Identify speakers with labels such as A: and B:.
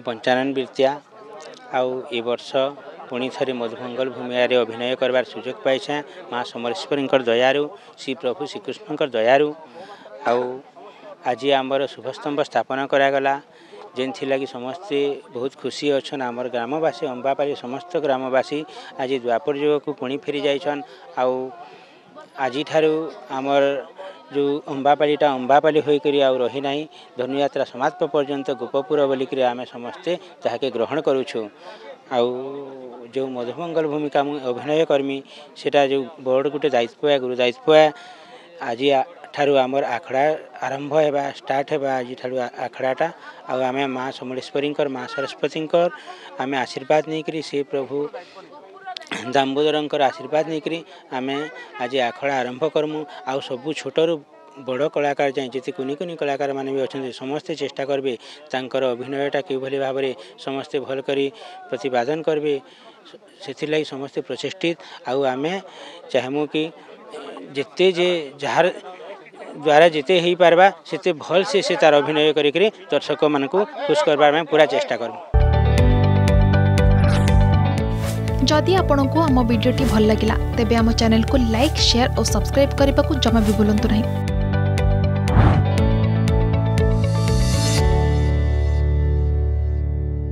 A: पंचानन बिरतिया आउ ए वर्ष पुणी थे मधुमंगल भूमिया अभिनय करवार सुजोग पाई माँ समलेश्वरी दयारू श्री प्रभु श्रीकृष्ण दयारू आज आमर शुभस्तंभ स्थापन करागला जेन लगी समस्ते बहुत खुशी अच्छन आमर ग्रामवासी अंबापाली समस्त ग्रामवासी आज द्वापर युग को पुणी फेरी जाइछन आज आमर जो अंबापालीटा अंबापाली होकर रही ना धनुयात्रा समाप्त पर्यंत गोपपुर बोलिक आम समस्ते ताके ग्रहण करुछु जो मधुमंगल भूमिका मु अभिनय कर्मी सेटा जो बड़ गोटे दायित्व है गुरु दायित्व है आज ठारू आमर आखड़ा आरंभ होगा स्टार्ट होगा आज ठारू आखड़ाटा आम माँ समलेश्वरी माँ सरस्वती आम आशीर्वाद नहीं करी से प्रभु दामोदर आशीर्वाद नहीं करी आम आज आखड़ा आरंभ करमु आउ सबू छोटू बड़ कलाकार जाए जिते कुनि कुनि कलाकार माने भी अच्छा समस्ते चेष्टा करेंगे तांकर अभिनयटा कि भाव में समस्ते भल करी प्रतिपादन करेंगे से समस्ते प्रचेष्टित आम चाहमु कि जिते जे जार द्वारा जिते ही पारबा सेते भल से तार अभिनय करी दर्शक मान को खुश करबार में पूरा चेष्टा करूँ।
B: जदि आपंक आम भिडी भल लगा तेब आम चैनल को लाइक शेयर और सब्सक्राइब करने को जमा भी भूलु नहीं।